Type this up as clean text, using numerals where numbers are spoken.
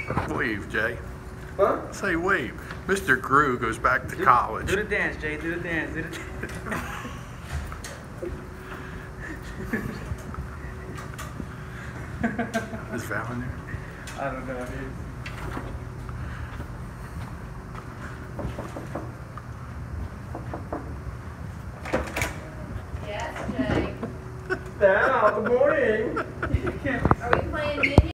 Wave, Jay. Huh? Say wave. Mr. Grew goes back to college. Do the dance, Jay. Do the dance. Do the dance. Is Val in there? I don't know. Dude. Yes, Jay. Val, good morning. Are we playing video?